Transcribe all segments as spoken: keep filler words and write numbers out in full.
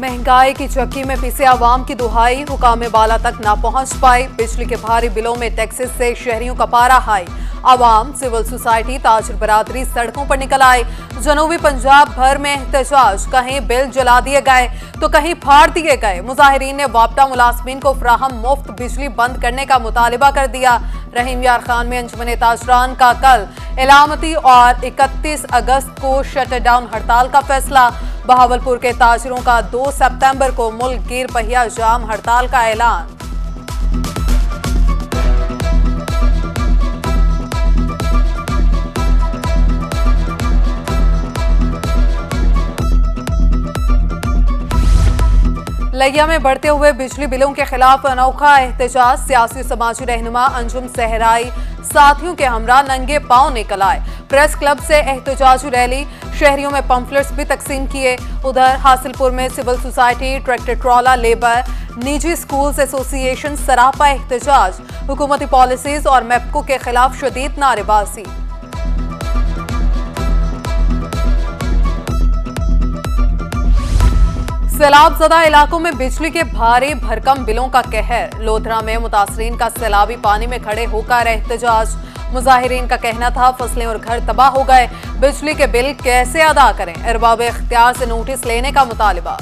महंगाई की चक्की में पिसे आवाम की दुहाई, हुकाम बाला तक ना पहुंच पाई। बिजली के भारी बिलों में टैक्सेस से शहरियों का पारा हाई। आवाम, सिविल सोसाइटी, ताजिर बरादरी सड़कों पर निकल आए। जनूबी पंजाब भर में एहतजाज, कहीं बिल जला दिए गए तो कहीं फाड़ दिए गए। मुजाहिरीन ने वापडा मुलाजमीन को फ्राहम मुफ्त बिजली बंद करने का मुतालिबा कर दिया। रहीम यार खान में अंजुमन ताजरान का कल इलामती और इकतीस अगस्त को शटर डाउन हड़ताल का फैसला। बहावलपुर के ताजिरों का दो सितंबर को मुल्क गिर पहिया जाम हड़ताल का ऐलान। लिया में बढ़ते हुए बिजली बिलों के खिलाफ अनोखा एहतजाज। सियासी समाजी रहनुमा अंजुम सहराई साथियों के हमरा नंगे पांव निकल आए। प्रेस क्लब से एहतजाजी रैली, शहरियों में पंफलेट्स भी तकसीम किए। उधर हासिलपुर में civil society, tractor trolley, labour, निजी स्कूल्स एसोसिएशन सरापा एहतजाज। हुकूमती पॉलिसीज और मेपको के खिलाफ शदीद नारेबाजी। सैलाब ज़दा इलाकों में बिजली के भारी भरकम बिलों का कहर। लोधरा में मुतासरीन का सैलाबी पानी में खड़े होकर एहतजाज। मुजाहिरीन का कहना था फसलें और घर तबाह हो गए, बिजली के बिल कैसे अदा करें। अरबाब इख्तियार से नोटिस लेने का मुतालिबा।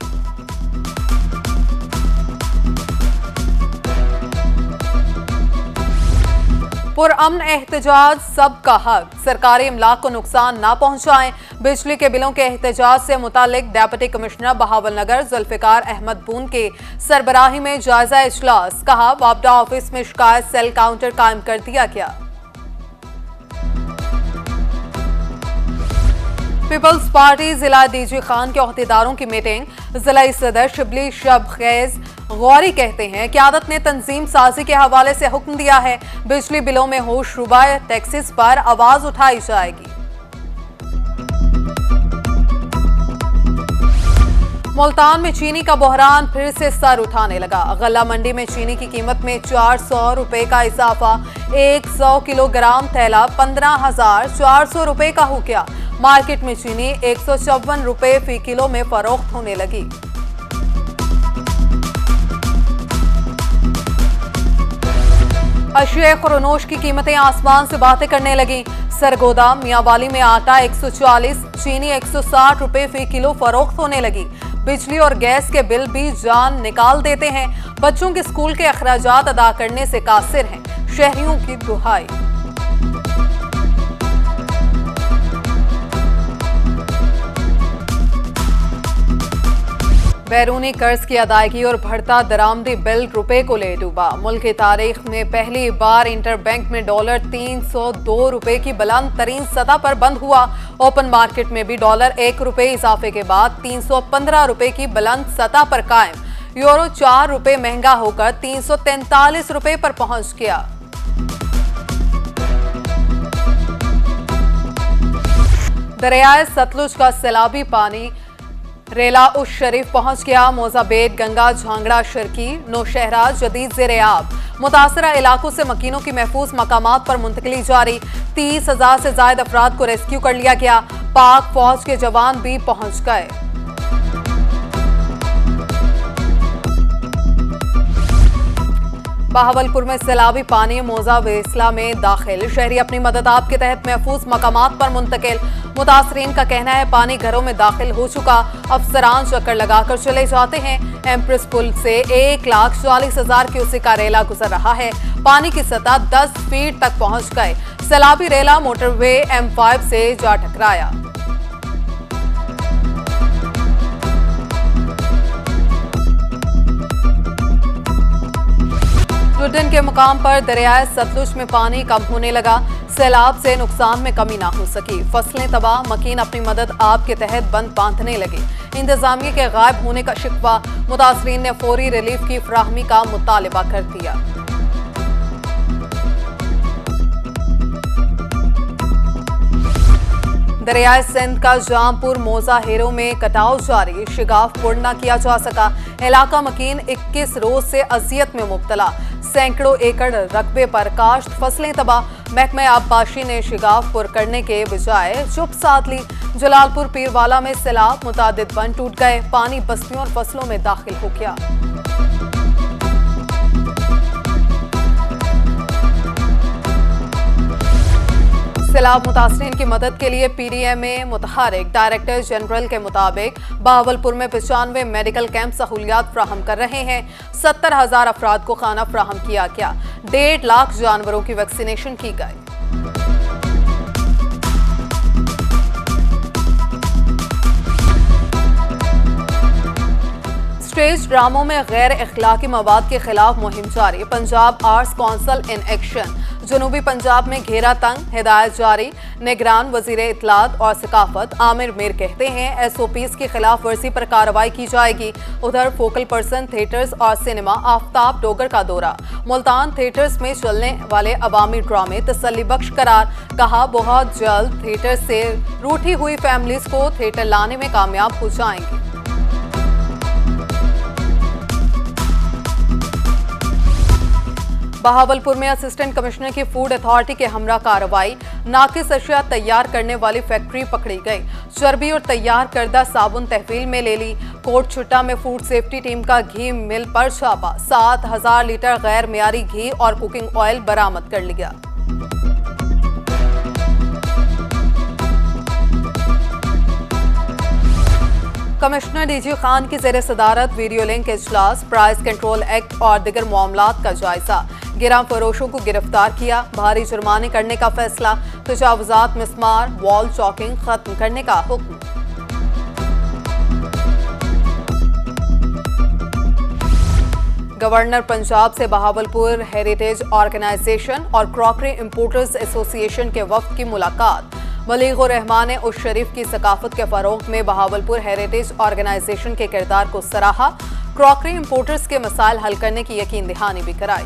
पुरअमन एहतजाज, सबका हक, सरकारी इमलाक को नुकसान ना पहुंचाएं। बिजली के बिलों के एहतजाज से मुतालिक डेप्यूटी कमिश्नर बहावलनगर जुल्फिकार अहमद बून के सरबराही में जायजा इजलास। कहा, वापडा ऑफिस में शिकायत सेल काउंटर कायम कर दिया गया। पीपल्स पार्टी जिला डीजी खान के ओहदेदारों की मीटिंग। जिला सदर शिबली शबखेज गौरी कहते हैं कि आदत ने तंजीम साजी के हवाले से हुक्म दिया है, बिजली बिलों में होशरुबा टैक्सेस पर आवाज उठाई जाएगी। मुल्तान में चीनी का बहरान फिर से सर उठाने लगा। गल्ला मंडी में चीनी की कीमत में चार सौ रुपए का इजाफा। एक सौ किलोग्राम थैला पंद्रह हजार चार सौ रुपए का हो गया। मार्केट में चीनी एक सौ चौवन रुपए फी किलो में फरोख्त होने लगी। अशिया खुरनोश की कीमतें आसमान से बातें करने लगी। सरगोदा मियांवाली में आटा एक सौ चालीस, चीनी एक सौ साठ रुपए फी किलो फरोख्त होने लगी। बिजली और गैस के बिल भी जान निकाल देते हैं। बच्चों के स्कूल के अखराजात अदा करने से कासिर हैं, शहरियों की दुहाई। बैरूनी कर्ज की अदायगी और बढ़ता दरामदी बिल रुपए को ले डूबा। मुल्क की तारीख में पहली बार इंटरबैंक में डॉलर तीन सौ दो रुपए की बुलंद तरीन सतह पर बंद हुआ। ओपन मार्केट में भी डॉलर एक रुपए इजाफे के बाद तीन सौ पंद्रह रुपए की बुलंद सतह पर कायम। यूरो चार रुपए महंगा होकर तीन सौ तैंतालीस रुपए पर पहुंच गया। दरियाए सतलुज का सैलाबी पानी रेला उस शरीफ पहुंच गया। मोजाबेट, गंगा, झांगड़ा, शर्की, नौशहरा जदीद ज़ेर-ए-आब। मुतासरा इलाकों से मकीनों की महफूज मकामात पर मुंतकिली जारी। तीस हजार से ज्यादा अफराद को रेस्क्यू कर लिया गया। पाक फौज के जवान भी पहुंच गए। बहावलपुर में सैलाबी पानी मोजा वेसला में दाखिल। शहरी अपनी मदद आप के तहत महफूज मकामात पर मुंतकिल। मुतासरीन का कहना है पानी घरों में दाखिल हो चुका। अफसरान चक्कर लगाकर चले जाते हैं। एम्प्रेस पुल से एक लाख चालीस हजार क्यूसेक का रेला गुजर रहा है। पानी की सतह दस फीट तक पहुंच गए। सैलाबी रेला मोटरवे एम फाइव से जा टकराया। लुडन के मुकाम पर दरियाए सतलुज में पानी कम होने लगा। सैलाब से नुकसान में कमी ना हो सकी। फसलें तबाह, मकीन अपनी मदद आप के तहत बंद बांधने लगे। इंतजामिया के गायब होने का शिकवा। मुतासरीन ने फौरी रिलीफ की फराहमी का मुतालिबा कर दिया। दरियाए सिंध का जामपुर मोजा हेरो में कटाव जारी, शिगाफ पुर न किया जा सका। इलाका मकीन इक्कीस रोज से अजियत में मुब्तला, सैकड़ों एकड़ रकबे पर काश्त फसलें तबाह। महकमे आबपाशी ने शिगाफ पुर करने के बजाय चुप साध ली। जलालपुर पीरवाला में सैलाब, मुतादिद बंद टूट गए, पानी बस्तियों और फसलों में दाखिल हो गया। सैलाब मुतासरीन की मदद के लिए पीडीएमए मुतहरिक डायरेक्टर जनरल के मुताबिक बहावलपुर में पचानवे मेडिकल कैंप सहूलियात फ्राहम कर रहे हैं। सत्तर हजार अफराद को खाना फ्राहम किया गया। डेढ़ लाख जानवरों की वैक्सीनेशन की गई। स्टेज ड्रामों में गैर इखलाकी मवाद के खिलाफ मुहिम जारी, Punjab arts council in action. जनूबी पंजाब में घेरा तंग, हिदायत जारी। निगरान वजीर इत्तलात और सकाफत आमिर मीर कहते हैं एस ओ पीज की खिलाफ वर्जी पर कार्रवाई की जाएगी। उधर फोकल पर्सन थिएटर्स और सिनेमा आफ्ताब डोगर का दौरा, मुल्तान थिएटर्स में चलने वाले अवामी ड्रामे तसल्ली बख्श करार। कहा बहुत जल्द थिएटर से रूठी हुई फैमिलीज को थिएटर लाने में कामयाब हो जाएंगे। बहावलपुर में असिस्टेंट कमिश्नर की फूड अथॉरिटी के हमरा कार्रवाई, नाकिस अशिया तैयार करने वाली फैक्ट्री पकड़ी गई। चर्बी और तैयार करदा साबुन तहवील में ले ली। कोट छुट्टा में फूड सेफ्टी टीम का घी मिल पर छापा, सात हजार लीटर गैर मियारी घी और कुकिंग ऑयल बरामद कर लिया। कमिश्नर डीजी खान की जेर सदारत वीडियो लिंक इजलास, प्राइस कंट्रोल एक्ट और दिगर मामलात का जायजा। गिरा फरोशों को गिरफ्तार किया, भारी जुर्माने करने का फैसला। तजावुजात, मिसमार, वॉल चॉकिंग खत्म करने का हुक्म। गवर्नर पंजाब से बहावलपुर हेरिटेज ऑर्गेनाइजेशन और क्रॉकरी इंपोर्टर्स एसोसिएशन के वफ्द की मुलाकात। वलीगुर रहमान ने उस शरीफ की सकाफत के फरोग में बहावलपुर हेरिटेज ऑर्गेनाइजेशन के किरदार को सराहा। क्रॉकरी इंपोर्टर्स के मसाइल हल करने की यकीन दहानी भी कराई।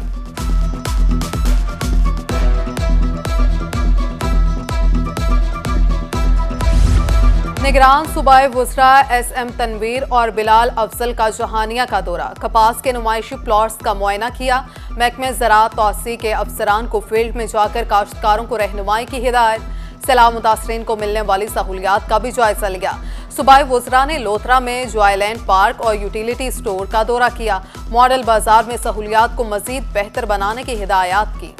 निगरान सूबाई वुज़रा एस एम तनवीर और बिलाल अफजल का जहानिया का दौरा, कपास के नुमाइशी प्लॉट्स का मुआयना किया। महकमे ज़राअत तौसी के अफसरान को फील्ड में जाकर काश्तकारों को रहनुमाई की हिदायत। सैलाब मुतासरीन को मिलने वाली सहूलियात का भी जायजा लिया। सूबाई वुज़रा ने लोथरा में जॉयलैंड पार्क और यूटिलिटी स्टोर का दौरा किया। मॉडल बाजार में सहूलियात को मजीद बेहतर बनाने की हिदायत की।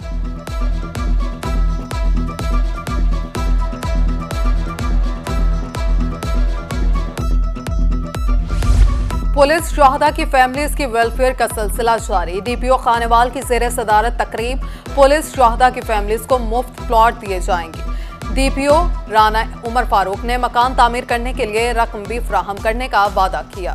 पुलिस शहादा की फैमिलीज की वेलफेयर का सिलसिला जारी। डीपीओ खानेवाल की जेर सदारत तकरीब, पुलिस शहादा की फैमिलीज को मुफ्त प्लॉट दिए जाएंगे। डीपीओ राना उमर फारूक ने मकान तामीर करने के लिए रकम भी फराहम करने का वादा किया।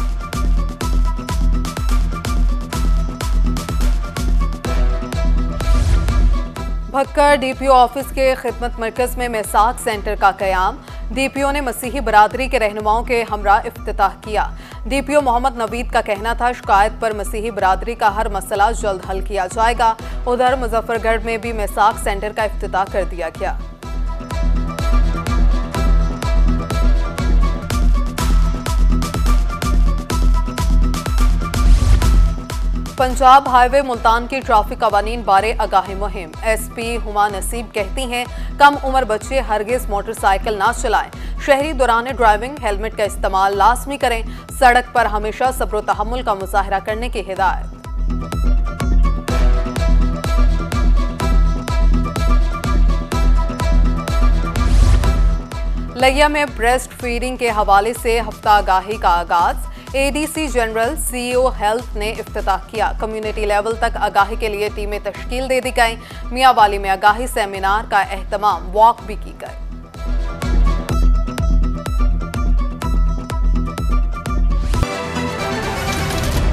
भक्कर डीपीओ ऑफिस के खिदमत मरकज में मैसाक सेंटर का कयाम। डीपीओ ने मसीही बरादरी के रहनुमाओं के हमरा इफ्तिताह किया। डीपीओ मोहम्मद नवीद का कहना था शिकायत पर मसीही बरादरी का हर मसला जल्द हल किया जाएगा। उधर मुजफ्फरगढ़ में भी मैसाक सेंटर का इफ्तिताह कर दिया गया। पंजाब हाईवे मुल्तान की ट्रैफिक कवानीन बारे आगाही मुहिम। एसपी हुमा नसीब कहती हैं कम उम्र बच्चे हरगिज मोटरसाइकिल ना चलाएं। शहरी दौरान ड्राइविंग हेलमेट का इस्तेमाल लाजमी करें। सड़क पर हमेशा सब्र तहम्मुल का मुजाहरा करने की हिदायत। लिया में ब्रेस्ट फीडिंग के हवाले से हफ्ता आगाही का आगाज। एडीसी जनरल सीईओ हेल्थ ने इफ्तिताह किया। कम्युनिटी लेवल तक आगाही के लिए टीमें तश्कील दे दी गई। मियां वाली में आगाही सेमिनार का एहतमाम वॉक भी की गई।